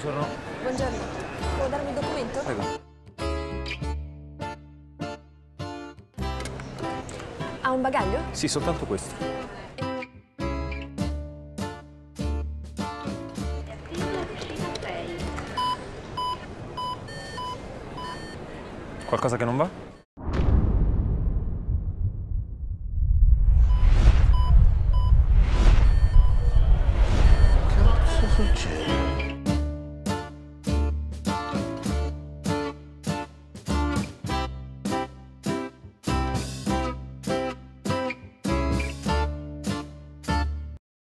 Buongiorno. Buongiorno. Può darmi il documento? Prego. Ha un bagaglio? Sì, soltanto questo. Qualcosa che non va?